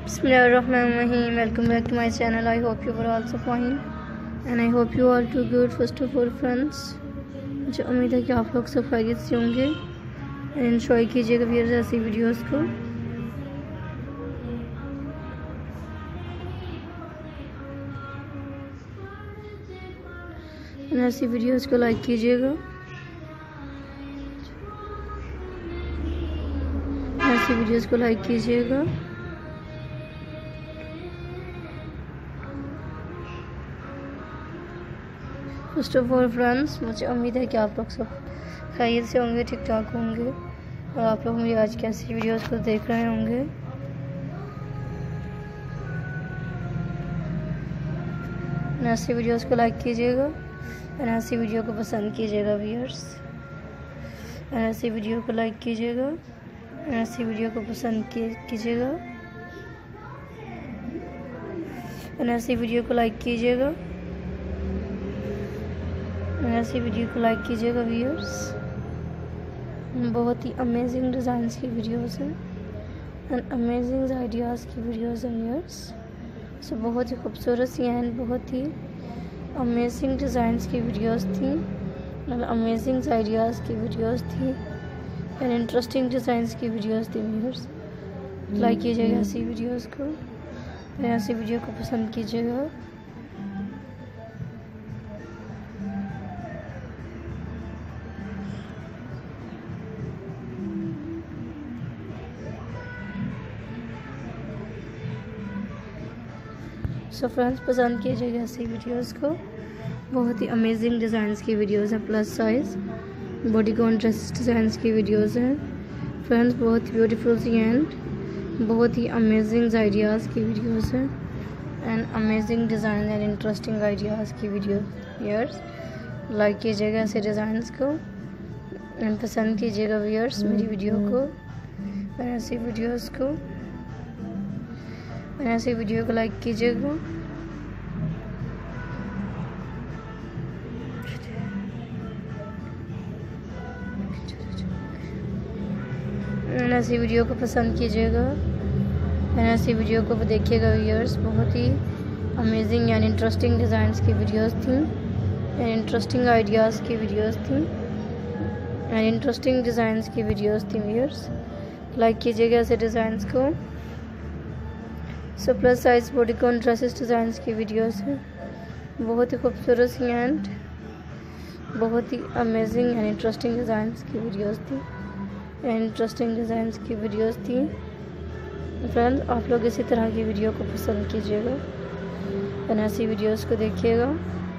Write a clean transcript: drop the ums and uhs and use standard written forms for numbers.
Bismillahirrahmanirrahim. Welcome back to my channel. I hope you are also fine and I hope you all too good. First of all friends, मुझे उम्मीद है कि आप लोग सब खैरियत से होंगे एंड एंजॉय कीजिएगा व्यूअर्स ऐसी वीडियोस को। ऐसी वीडियोस को लाइक कीजिएगा, ऐसी वीडियोस को लाइक कीजिएगा। फर्स्ट ऑफ ऑल फ्रेंड्स, मुझे उम्मीद है कि आप लोग सब खैरियत से होंगे, ठीक ठाक होंगे और आप लोग मेरी आज की ऐसी वीडियोस को देख रहे होंगे। ऐसी वीडियोस को लाइक कीजिएगा और ऐसी वीडियो को पसंद कीजिएगा व्यूअर्स। ऐसी वीडियो को लाइक कीजिएगा, ऐसी वीडियो को पसंद कीजिएगा, ऐसी वीडियो को लाइक कीजिएगा, ऐसी वीडियो को लाइक कीजिएगा व्यूअर्स। बहुत ही अमेजिंग डिज़ाइंस की वीडियोस हैं एंड अमेजिंग आइडियाज़ की वीडियोस हैं व्यूअर्स। सो बहुत ही खूबसूरत सी एंड बहुत ही अमेजिंग डिज़ाइंस की वीडियोस थी और अमेजिंग आइडियाज़ की वीडियोस थी एंड इंटरेस्टिंग डिज़ाइंस की वीडियोस थी व्यूअर्स। लाइक कीजिएगा ऐसी वीडियोस को, ऐसी वीडियो को पसंद कीजिएगा। सो फ्रेंड्स, पसंद कीजिएगा ऐसी वीडियोस को। बहुत ही अमेजिंग डिज़ाइंस की वीडियोस हैं, plus size bodycon dress designs की वीडियोस हैं फ्रेंड्स। बहुत ही ब्यूटीफुल सी एंड बहुत ही अमेजिंग आइडियाज़ की वीडियोस हैं and amazing design and interesting ideas की वीडियो व्यूअर्स। लाइक कीजिएगा ऐसे डिज़ाइंस को एंड पसंद कीजिएगा व्यूअर्स मेरी वीडियो को और ऐसी वीडियोस को, ऐसी वीडियो को लाइक कीजिएगा। ऐसी वीडियो को पसंद कीजिएगा, ऐसी वीडियो को देखिएगा व्यूअर्स। बहुत ही अमेजिंग एंड इंटरेस्टिंग डिज़ाइंस की वीडियोस थी एंड इंटरेस्टिंग आइडियाज़ की वीडियोस थी एंड इंटरेस्टिंग डिज़ाइंस की वीडियोस थी व्यूअर्स। लाइक कीजिएगा ऐसे डिज़ाइंस को। So plus size bodycon dresses designs की वीडियोस हैं। बहुत ही खूबसूरत सी एंड बहुत ही अमेजिंग एंड इंटरेस्टिंग डिज़ाइंस की वीडियोस थी एंड इंटरेस्टिंग डिज़ाइंस की वीडियोस थी फ्रेंड्स। आप लोग इसी तरह की वीडियो को पसंद कीजिएगा और ऐसी वीडियोस को देखिएगा